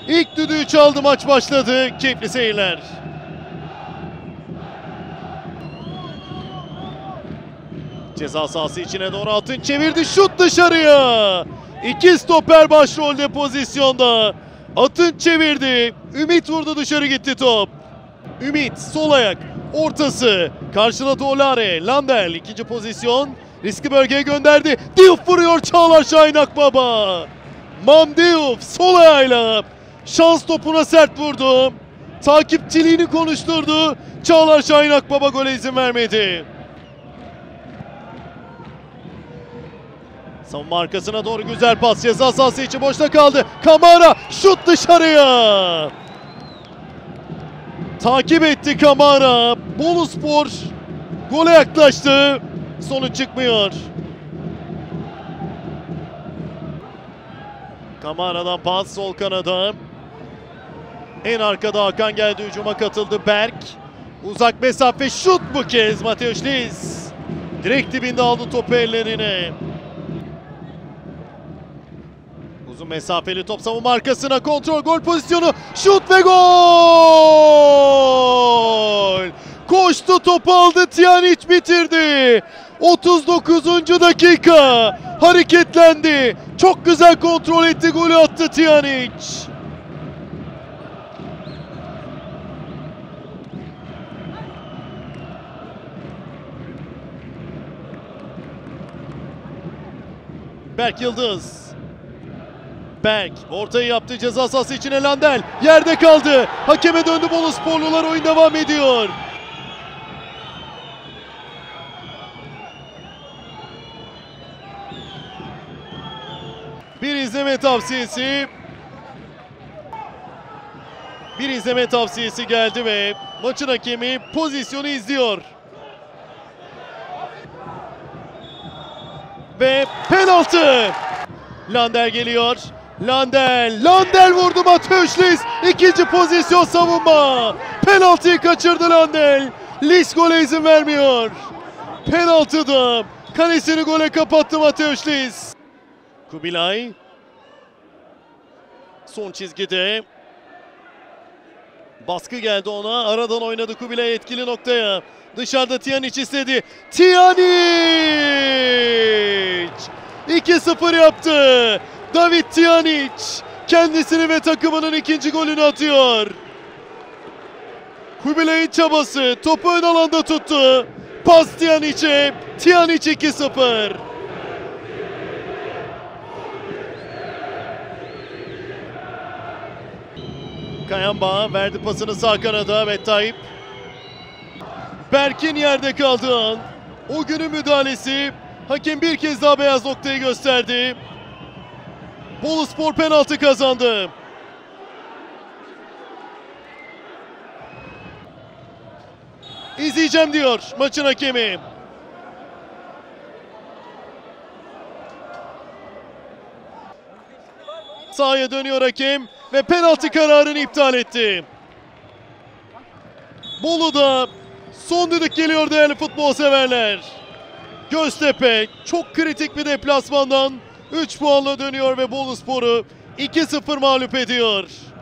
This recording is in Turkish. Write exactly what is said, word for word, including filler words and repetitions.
İlk düdüğü çaldı, maç başladı. Keyifli seyirler. Ceza sahası içine doğru Altın çevirdi. Şut dışarıya. İki stoper başrolde pozisyonda. Atın çevirdi. Ümit vurdu, dışarı gitti top. Ümit sol ayak ortası. Karşıladı Olare. Landel ikinci pozisyon. Riski bölgeye gönderdi. Diouf vuruyor, Çağlar Şahin Akbaba. Mam Diouf sol ayağıyla şans topuna sert vurdu. Takipçiliğini konuşturdu. Çağlar Şahin Akbaba gole izin vermedi. Savunma arkasına doğru güzel pas. Ceza sahası içi boşta kaldı. Kamara şut dışarıya. Takip etti Kamara. Boluspor gole yaklaştı. Sonuç çıkmıyor. Kamara'dan pas sol kanada. En arkada Hakan geldi, hücuma katıldı Berk. Uzak mesafe şut bu kez. Mateusz Lis direkt dibinde aldı topu ellerine. Uzun mesafeli top, savunma arkasına kontrol, gol pozisyonu, şut ve gol! Koştu, topu aldı, Tijanic bitirdi. otuz dokuzuncu dakika hareketlendi. Çok güzel kontrol etti, golü attı Tijanic. Berk Yıldız. Berk ortayı yaptı, ceza sahası içine Landel. Yerde kaldı. Hakeme döndü Bolusporlular, oyun devam ediyor. Bir izleme tavsiyesi. Bir izleme tavsiyesi geldi ve maçın hakemi pozisyonu izliyor. Ve penaltı. Landel geliyor. Landel. Landel vurdu, Mateusz Lis. İkinci pozisyon savunma. Penaltıyı kaçırdı Landel. Lis gole izin vermiyor. Penaltıda kalesini gole kapattı Mateusz Lis. Kubilay. Son çizgide. Baskı geldi ona. Aradan oynadı Kubilay etkili noktaya. Dışarıda Tijanic istedi. Tijanic! iki sıfır yaptı. David Tijanic kendisini ve takımının ikinci golünü atıyor. Kubilay'ın çabası, topu ön alanda tuttu. Pas Tijanic'e. Tijanic iki sıfır. Kayamba verdi pasını sağ kanada ve Tayyip. Berk'in yerde kaldığı an, o günün müdahalesi, hakem bir kez daha beyaz noktayı gösterdi. Boluspor penaltı kazandı. İzleyeceğim diyor maçın hakemi. Sahaya dönüyor hakem ve penaltı kararını iptal etti. Bolu'da son düdük geliyor değerli futbol severler. Göztepe çok kritik bir deplasmandan üç puanla dönüyor ve Boluspor'u iki sıfır mağlup ediyor.